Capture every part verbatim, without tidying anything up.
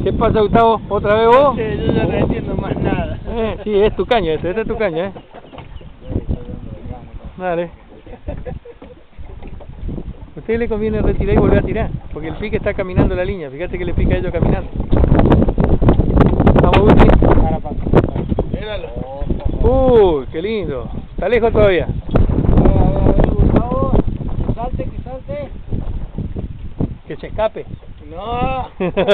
¿Qué pasa, Gustavo? ¿Otra vez vos? Sí, yo ya no entiendo más nada. Eh, sí, es tu caña, este, este es tu caña, eh. Dale. A usted le conviene retirar y volver a tirar, porque el pique está caminando la línea. Fíjate que le pica a ellos caminando. Vamos, Guti. Míralo. Uy, qué lindo. Está lejos todavía. A ver, a ver, a ver, Gustavo. Que salte, que salte. Que se escape. No.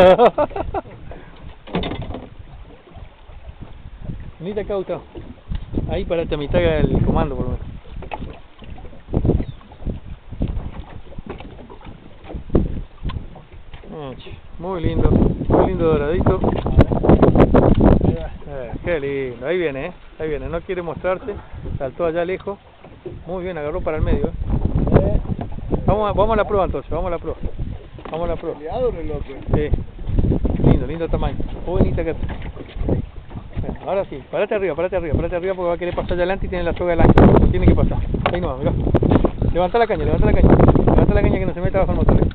Venite acá, Gustavo. Ahí parate a mitad del comando, por lo menos. Muy lindo, muy lindo doradito. Eh, qué lindo, ahí viene, eh. Ahí viene, no quiere mostrarse, saltó allá lejos. Muy bien, agarró para el medio, eh. Vamos a, vamos a la prueba entonces, vamos a la prueba. Vamos a la prueba. Sí. Lindo, lindo tamaño. Muy bonita que bueno, ahora sí, parate arriba, parate arriba, parate arriba porque va a querer pasar allá adelante y tiene la soga delante. No tiene que pasar. Ahí no va, mirá. Levanta la caña, levanta la caña. Levanta la caña que no se meta bajo el motor. Eh.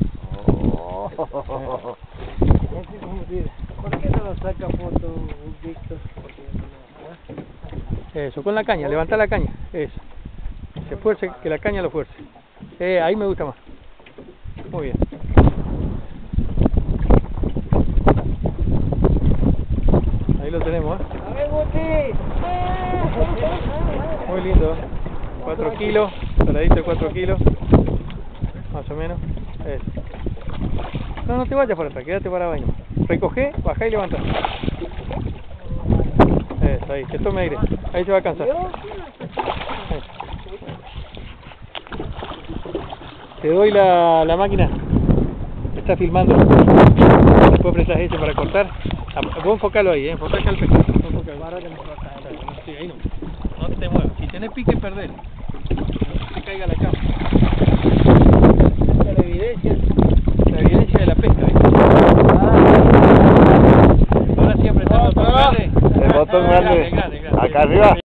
¿Por qué no lo saca foto, Víctor? Eso, con la caña, levanta la caña. Eso. Se fuerce, que la caña lo fuerce. Eh, ahí me gusta más. Muy bien. Ahí lo tenemos, ¿eh? A ver, Guti. Muy lindo. cuatro kilos, saladito de cuatro kilos. Más o menos. Eso. No, no te vayas para atrás, quédate para baño. Recogé, bajá y levantá. Eso, ahí, que tome aire. Ahí se va a cansar. Te doy la, la máquina. Está filmando. Después prestas ese para cortar. Vos enfocalo ahí, eh. Enfocá acá el pescado. Sí, ahí no. No te muevas. Si tenés pique, perdelo. No te caiga la cama. Esta es la evidencia. La evidencia de la pesca, ¿viste? Ahora sí apretando el botón grande. El botón grande. Grande, grande, grande. Acá arriba.